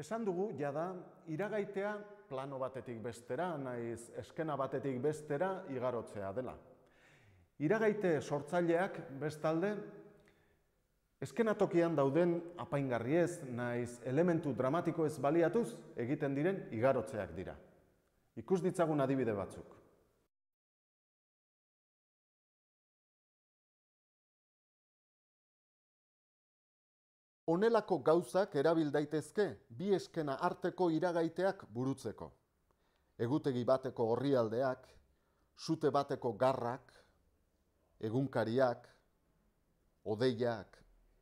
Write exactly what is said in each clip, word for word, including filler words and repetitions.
Esan dugu, jada, iragaitea plano batetik bestera, naiz eskena batetik bestera igarotzea dela. Iragaite sortzaileak, bestalde, eskenatokian dauden apaingarriez, naiz elementu dramatiko ez baliatuz egiten diren igarotzeak dira. Ikus ditzagun adibide batzuk. Honelako gauzak erabil daitezke bi eskena arteko iragaiteak burutzeko. Egutegi bateko orrialdeak, sute bateko garrak, egunkariak, hodeiak.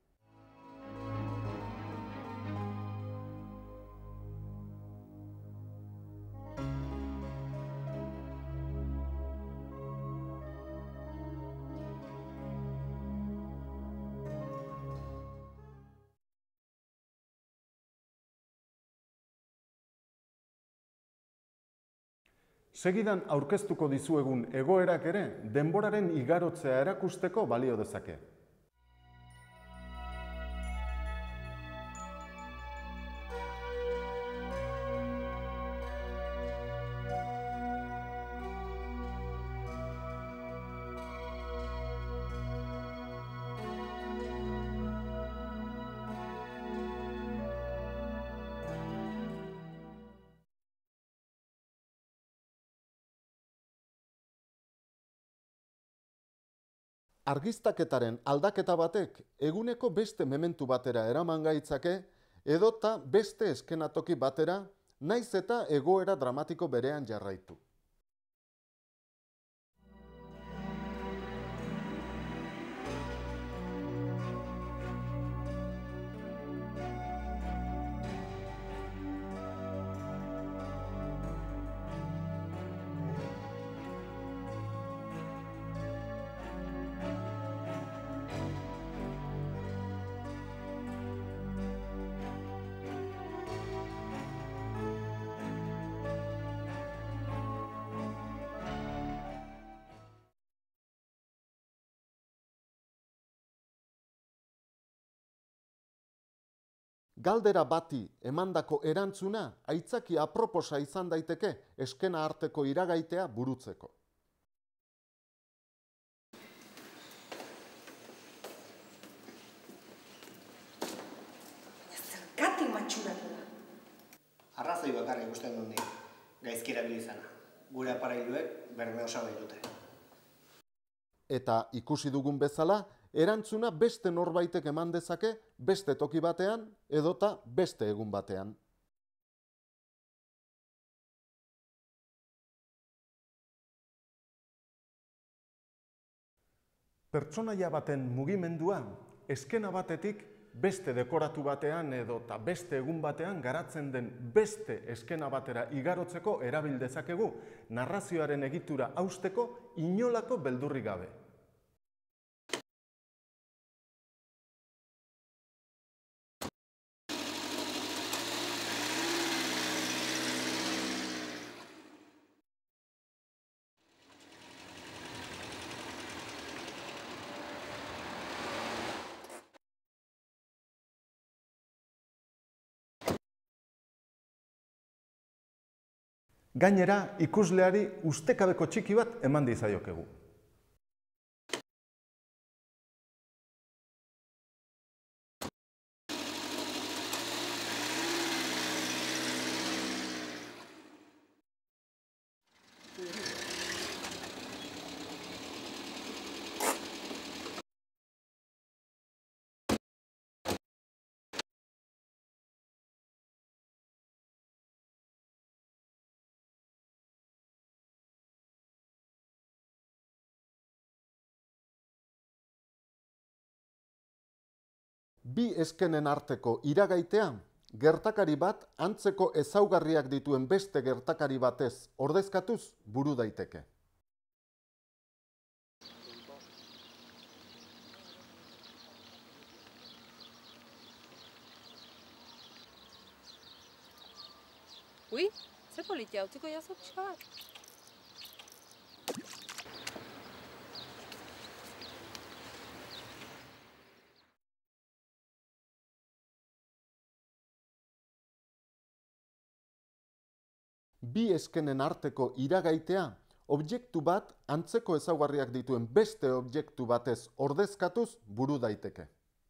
Segidan aurkeztuko dizuegun egoerak ere denboraren igarotzea erakusteko balio dezake. Argiztaketaren aldaketa batek eguneko beste mementu batera eraman gaitzake edota beste eskenatoki batera, naiz eta egoera dramatiko berean jarraitu. Galdera bati emandako erantzuna aitzaki aproposa izan daiteke eskena arteko iragaitea burutzeko. Zergatik matxuratu da? Arrazoi bakarrik ikusten dut nik, gaizki erabili izana. Gure aparailuek berme osagai dute. Eta ikusi dugun bezala, erantzuna beste norbaitek eman dezake beste toki batean edota beste egun batean. Pertsonaia baten mugimendua eskena batetik beste dekoratu batean edota beste egun batean garatzen den beste eskena batera igarotzeko erabil dezakegu narrazioaren egitura hausteko inolako beldurrik gabe. Gainera, ikusleari ustekabeko txiki bat eman dizaiokegu. Bi eskenen arteko iragaitea, gertakari bat antzeko ezaugarriak dituen beste gertakari batez ordezkatuz buru daiteke. Ui, ze politia, utziko jazu pixka bat? bi eskenen arteko iragaitea objektu bat antzeko ezaugarriak dituen beste objektu batez ordezkatuz buru daiteke.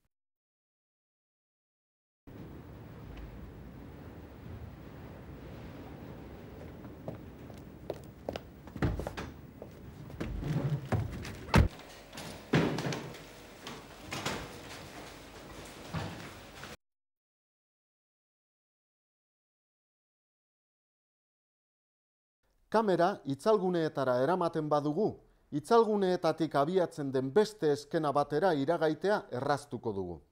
Kamera itzalguneetara eramaten badugu, itzalguneetatik abiatzen den beste eskena batera iragaitea erraztuko dugu.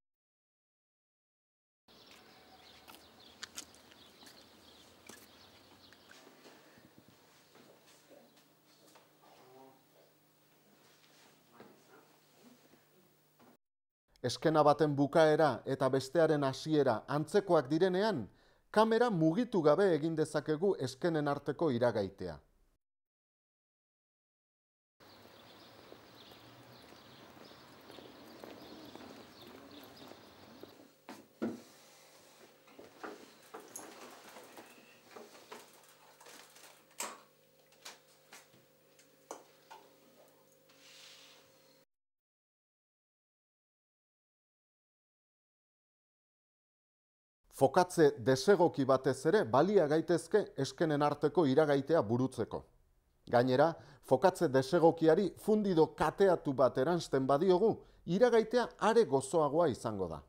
Eskena baten bukaera eta bestearen hasiera antzekoak direnean, kamera mugitu gabe egin dezakegu eskenen arteko iragaitea. Fokatze desegoki batez ere balia gaitezke eskenen arteko iragaitea burutzeko. Gainera, fokatze desegokiari fundido kateatu bat eransten badiogu, iragaitea are gozoagoa izango da.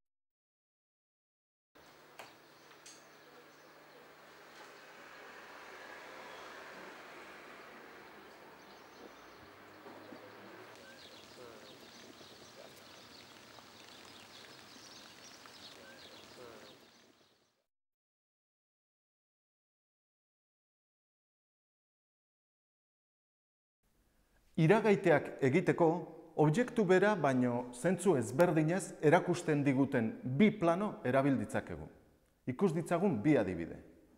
Iragaiteak egiteko, objektu bera baino zentzu ezberdinez erakusten diguten bi plano erabil ditzakegu. Ikus ditzagun bi adibide.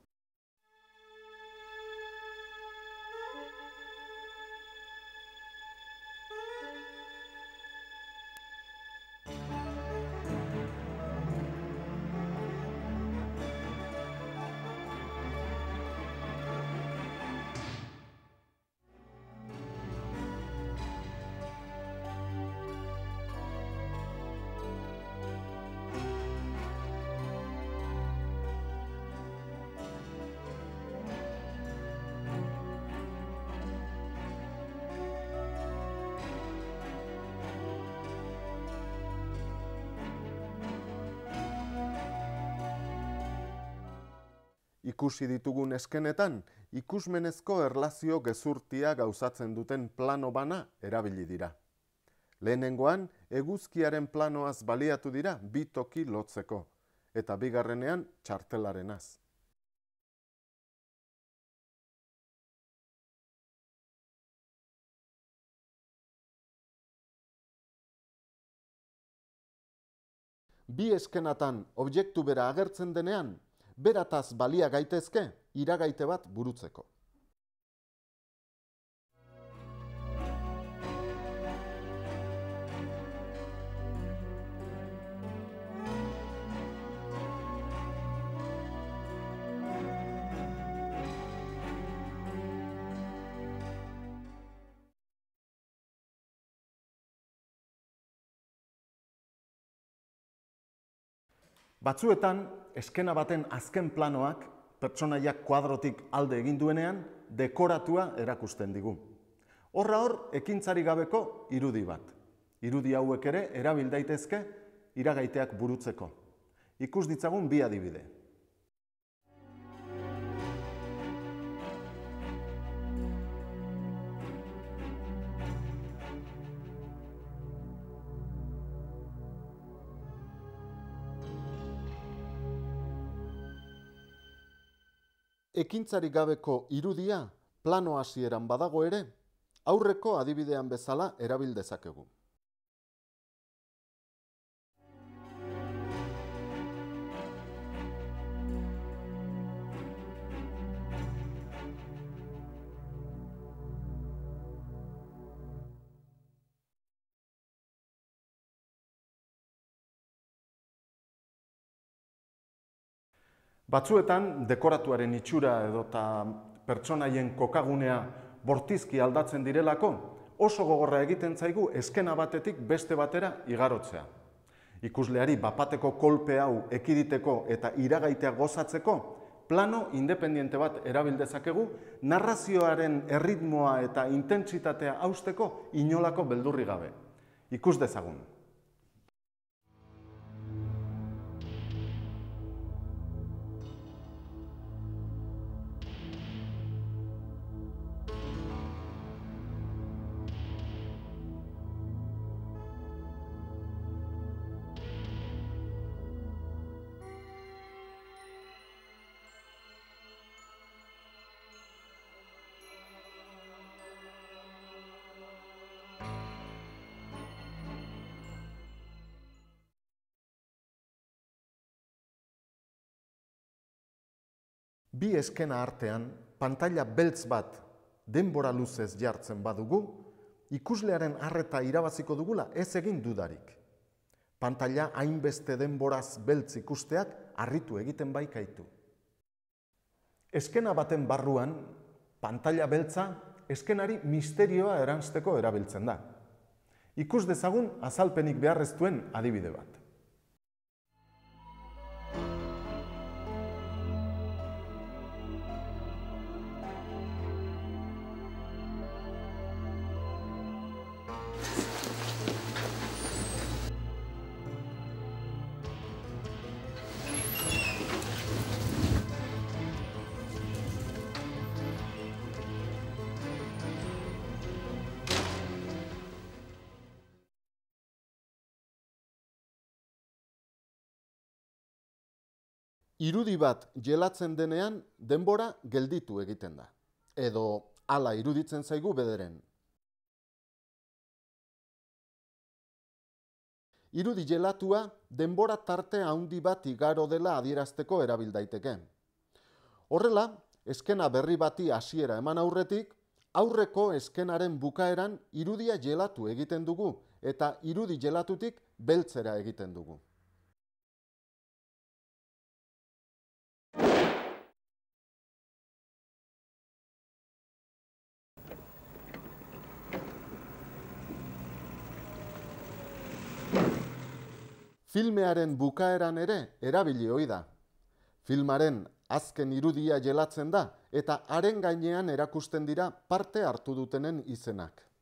Ikusi ditugun eskenetan, ikusmenezko erlazio gezurtia gauzatzen duten plano bana erabili dira. Lehenengoan, eguzkiaren planoaz baliatu dira bi toki lotzeko, eta bigarrenean txartelarenaz. Bi eskenatan objektu bera agertzen denean, berataz balia gaitezke iragaite bat burutzeko. Batzuetan, eskena baten azken planoak, pertsonaiak kuadrotik alde egin duenean, dekoratua erakusten digu. Horra hor, ekintzari gabeko irudi bat. Irudi hauek ere erabil daitezke iragaiteak burutzeko. Ikus ditzagun bi adibide. Ekintzarik gabeko irudia plano hasieran badago ere, aurreko adibidean bezala erabil dezakegu. Batzuetan, dekoratuaren itxura edota pertsonaien kokagunea bortizki aldatzen direlako, oso gogorra egiten zaigu eskena batetik beste batera igarotzea. Ikusleari bapateko kolpe hau ekiditeko eta iragaitea gozatzeko, plano independiente bat erabil dezakegu, narrazioaren erritmoa eta intentsitatea hausteko inolako beldurri gabe. Ikus dezagun. Bi eskena artean, pantaila beltz bat denbora luzez jartzen badugu, ikuslearen arreta irabaziko dugula ez egin dudarik. Pantaila hainbeste denboraz beltz ikusteak harritu egiten baikaitu. Eskena baten barruan, pantaila beltza eskenari misterioa eranzteko erabiltzen da. Ikus dezagun azalpenik beharrez duen adibide bat. Irudi bat jelatzen denean denbora gelditu egiten da. Edo hala iruditzen zaigu bederen. Irudi jelatua denbora tarte handi bat igaro dela adierazteko erabil daiteke. Horrela, eskena berri bati hasiera eman aurretik, aurreko eskenaren bukaeran irudia jelatu egiten dugu eta irudi jelatutik beltzera egiten dugu. Filmearen bukaeran ere erabili ohi da. Filmaren azken irudia jelatzen da eta haren gainean erakusten dira parte hartu dutenen izenak.